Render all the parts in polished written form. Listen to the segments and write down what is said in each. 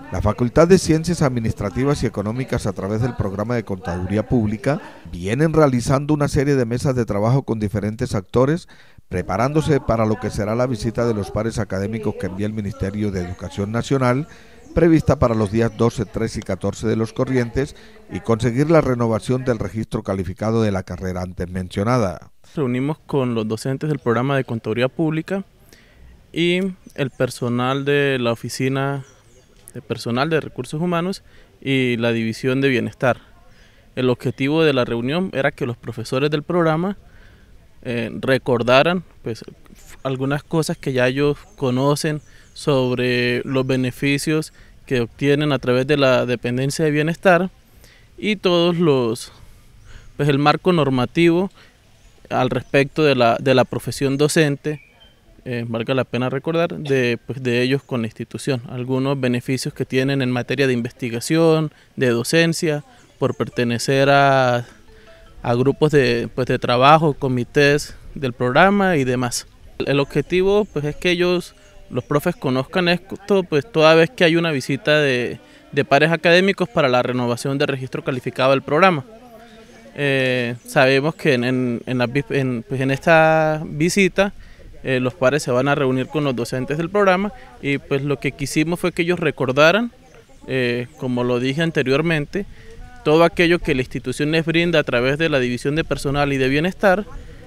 La Facultad de Ciencias Administrativas y Económicas, a través del programa de Contaduría Pública, vienen realizando una serie de mesas de trabajo con diferentes actores, preparándose para lo que será la visita de los pares académicos que envía el Ministerio de Educación Nacional, prevista para los días 12, 13 y 14 de los corrientes, y conseguir la renovación del registro calificado de la carrera antes mencionada. Reunimos con los docentes del programa de Contaduría Pública y el personal de la Oficina de Personal de Recursos Humanos y la División de Bienestar. El objetivo de la reunión era que los profesores del programa recordaran pues, algunas cosas que ya ellos conocen sobre los beneficios que obtienen a través de la dependencia de bienestar y todos el marco normativo al respecto de la profesión docente. Valga la pena recordar, de ellos con la institución, algunos beneficios que tienen en materia de investigación, de docencia, por pertenecer a grupos de trabajo, comités del programa y demás. El objetivo es que ellos, los profes, conozcan esto toda vez que hay una visita de pares académicos para la renovación del registro calificado del programa. Sabemos que en esta visita los pares se van a reunir con los docentes del programa y pues lo que quisimos fue que ellos recordaran, como lo dije anteriormente, todo aquello que la institución les brinda a través de la División de Personal y de Bienestar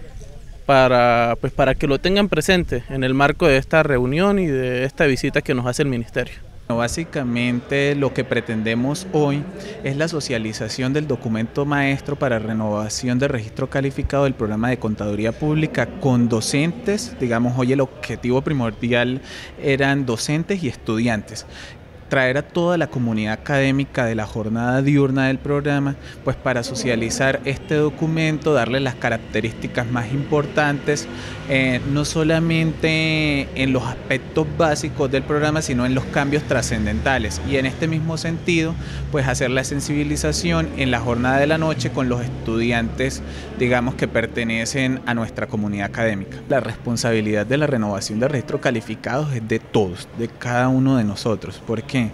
para que lo tengan presente en el marco de esta reunión y de esta visita que nos hace el Ministerio. Básicamente lo que pretendemos hoy es la socialización del documento maestro para renovación de registro calificado del programa de Contaduría Pública con docentes. Digamos, hoy el objetivo primordial eran docentes y estudiantes. Traer a toda la comunidad académica de la jornada diurna del programa, pues para socializar este documento, darle las características más importantes, no solamente en los aspectos básicos del programa, sino en los cambios trascendentales. Y en este mismo sentido, pues hacer la sensibilización en la jornada de la noche con los estudiantes, digamos, que pertenecen a nuestra comunidad académica. La responsabilidad de la renovación de registro calificados es de todos, de cada uno de nosotros. ¿Por qué?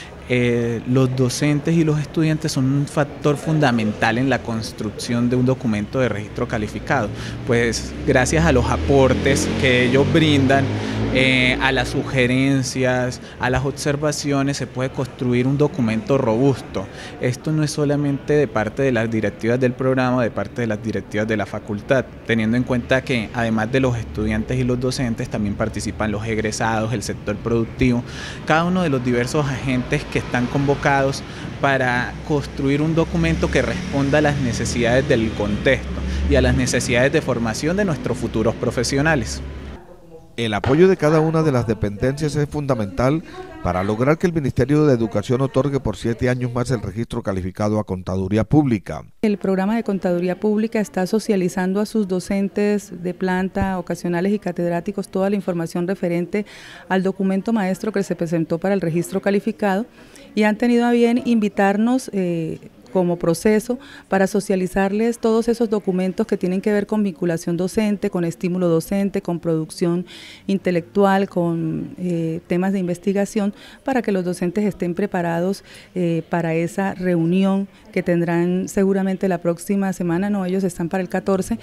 Los docentes y los estudiantes son un factor fundamental en la construcción de un documento de registro calificado, pues gracias a los aportes que ellos brindan, a las sugerencias, a las observaciones, se puede construir un documento robusto. Esto no es solamente de parte de las directivas del programa, de parte de las directivas de la facultad, teniendo en cuenta que además de los estudiantes y los docentes también participan los egresados, el sector productivo, cada uno de los diversos agentes que están convocados para construir un documento que responda a las necesidades del contexto y a las necesidades de formación de nuestros futuros profesionales. El apoyo de cada una de las dependencias es fundamental para lograr que el Ministerio de Educación otorgue por 7 años más el registro calificado a Contaduría Pública. El programa de Contaduría Pública está socializando a sus docentes de planta, ocasionales y catedráticos toda la información referente al documento maestro que se presentó para el registro calificado y han tenido a bien invitarnos como proceso para socializarles todos esos documentos que tienen que ver con vinculación docente, con estímulo docente, con producción intelectual, con temas de investigación, para que los docentes estén preparados para esa reunión que tendrán seguramente la próxima semana, no, ellos están para el 14,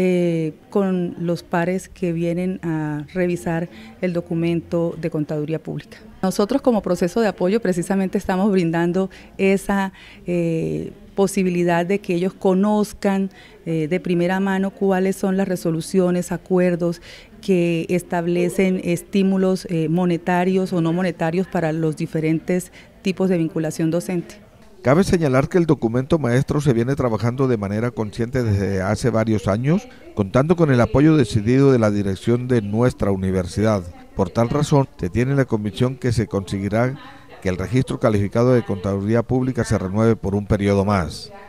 con los pares que vienen a revisar el documento de Contaduría Pública. Nosotros como proceso de apoyo precisamente estamos brindando esa posibilidad de que ellos conozcan de primera mano cuáles son las resoluciones, acuerdos que establecen estímulos monetarios o no monetarios para los diferentes tipos de vinculación docente. Cabe señalar que el documento maestro se viene trabajando de manera consciente desde hace varios años, contando con el apoyo decidido de la dirección de nuestra universidad. Por tal razón, se tiene la convicción que se conseguirá que el registro calificado de Contaduría Pública se renueve por un periodo más.